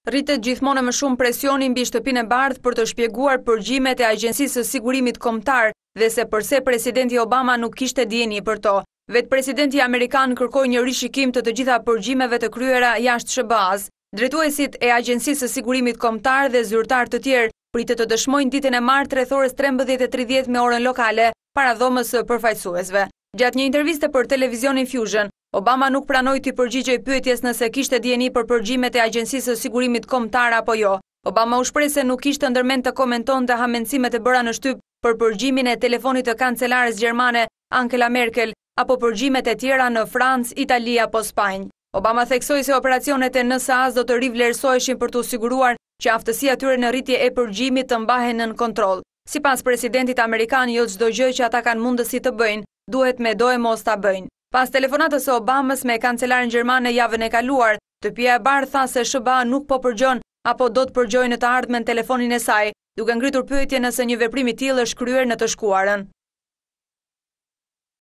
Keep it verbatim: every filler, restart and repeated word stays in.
Rritet gjithmonë më shumë presioni mbi Shtëpinë e Bardhë për të shpjeguar përgjimet e Agjencisë së Sigurimit Kombëtar dhe se përse presidenti Obama nuk kishte dijeni për to. Vetë presidenti amerikan kërkoi një rishikim të të gjitha përgjimeve të kryera jashtë S H B A-s. Drejtuesit e Agjencisë së Sigurimit Kombëtar dhe zyrtarë të tjerë pritet të dëshmojnë ditën e martë rreth orës trembëdhjetë e tridhjetë me orën lokale para dhomës së përfaqësuesve. Gjatë një interviste për televizionin Fusion, Obama nuk pranoi të përgjigjej pyetjes nëse kishte dijeni për përgjimet e Agjencisë së Sigurimit Kombëtar apo jo. Obama u shpreh se nuk kishte ndërmend të komentonte hamendësimet e bëra në shtyp për përgjimin e telefonit të kancelares gjermane Angela Merkel apo përgjimet e tjera në Francë, Itali apo Spanjë. Obama theksoi se operacionet e N S A-së do të rivlerësoheshin për të siguruar që aftësia e tyre në rritje e përgjimit të mbahen nën kontroll. Sipas presidentit amerikan, jo çdo gjë që ata kanë mundësi të bëjnë, duhet me do e mos ta bëjnë. Pas telefonatës së Obamës me kancelaren gjermane javën e kaluar, Shtëpia e Bardhë tha se S H B A nuk po përgjon apo do të përgjojë në të ardhmen telefonin e saj, duke ngritur pyetje nëse një veprim i tillë është kryer në të shkuarën.